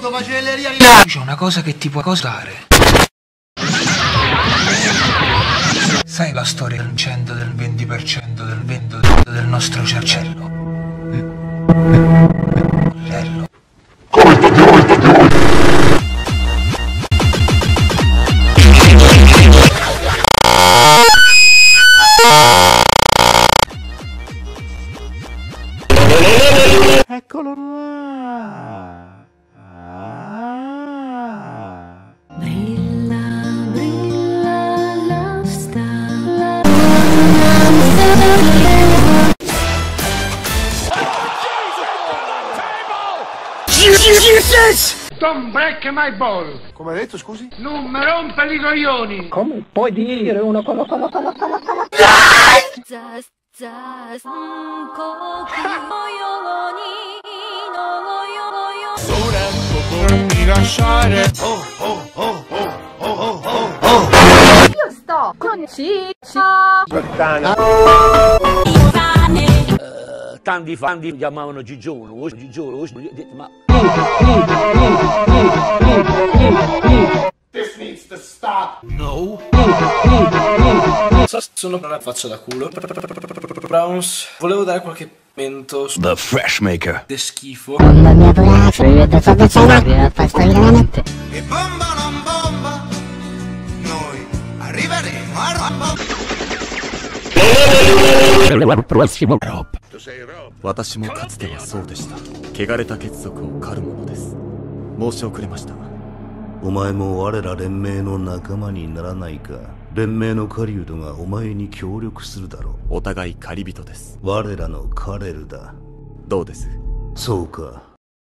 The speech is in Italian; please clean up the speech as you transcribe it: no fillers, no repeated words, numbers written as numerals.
C'è una cosa che ti può costare. Sai la storia del 100 del 20% del vento del nostro cervello? Bello. Eccolo là. Brilla, brilla la stella. Jesus! Don't break my ball! Come hai detto, scusi? Non mi rompere i coglioni! Come puoi dire una cosa? Non mi lasciare. Io sto con Ciccia. Puttana. Tanti fan mi chiamavano Gigione, ma... This needs to stop. No. Sono una faccia da culo. Browns. Volevo dare qualche commento su The Fresh Maker. che schifo. La mia braccia, io ti sto facendo veramente. E bomba non bomba, noi arriveremo a Roma. Rob. 私もかつてはそうでした。汚れた血族を狩るものです。申し遅れました。 お前も我ら連盟の仲間にならないか。連盟の狩人がお前に協力するだろう。 お互い狩り人です。 我らのカレルだ。 どうです？ そうか。